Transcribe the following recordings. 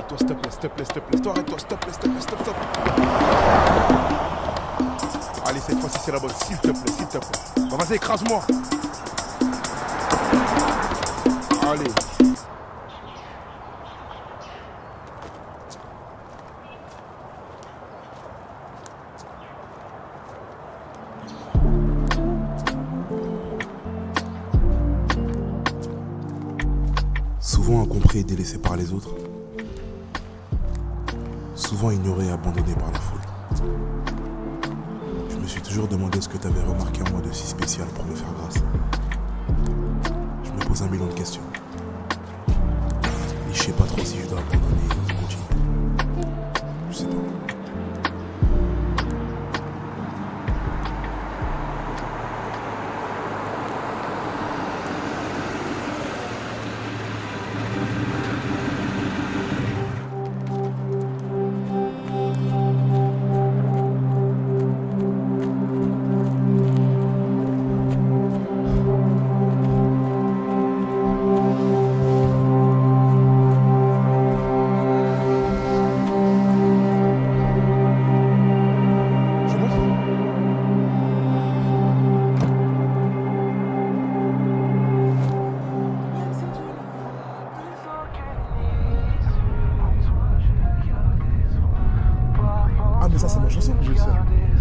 arrête-toi, s'il te plaît, s'il te plaît, s'il te plaît. Arrête-toi, s'il te plaît, s'il te plaît, stop. Allez, cette fois-ci, c'est la bonne. S'il te plaît, s'il te plaît. Bah, vas-y, écrase-moi. Allez. Souvent incompris et délaissé par les autres. Souvent ignoré et abandonné par la foule. Je me suis toujours demandé ce que tu avais remarqué en moi de si spécial pour me faire grâce. Je me pose 1 million de questions. Et je sais pas trop si je dois abandonner ou continuer. Je sais pas. Mais ça, c'est ma chanson que j'ai ça.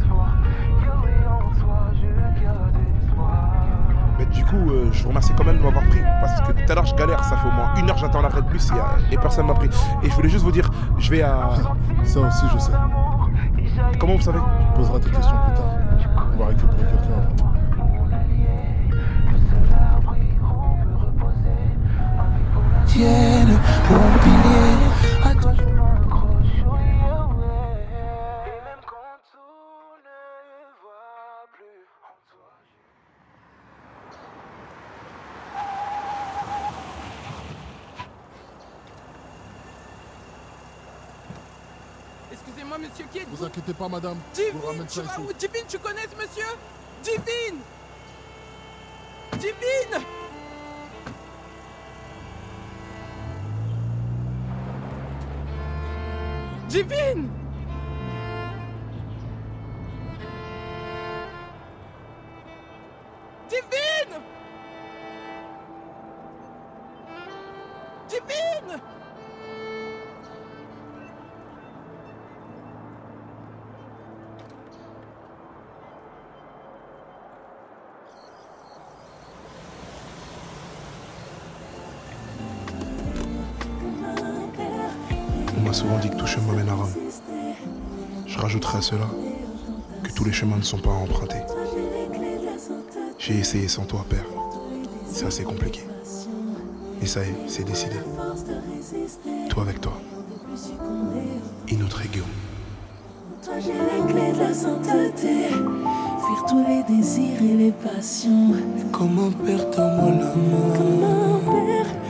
Mais du coup, je vous remercie quand même de m'avoir pris. Parce que tout à l'heure, je galère. Ça fait au moins 1 heure, j'attends l'arrêt de bus et personne m'a pris. Et je voulais juste vous dire, je vais à... Ça aussi, je sais. Comment vous savez? Tu poseras tes questions plus tard. On va récupérer quelqu'un avant. Tienne au pilier. Excusez-moi, monsieur, qui êtes-vous? Vous inquiétez pas, madame. Je vous ramène ça ici. Divine, tu connais ce monsieur? Divine! Divine! Divine! Divine! Divine! On m'a souvent dit que tout chemin mène à Rome. Je rajouterai à cela que tous les chemins ne sont pas à emprunter. J'ai essayé sans toi, père. C'est assez compliqué. Et ça y est, c'est décidé. Toi avec toi. Et notre ego. Toi j'ai les clés de la sainteté. Fuir tous les désirs et les passions. Comment perdre moi l'amour? Comment perdre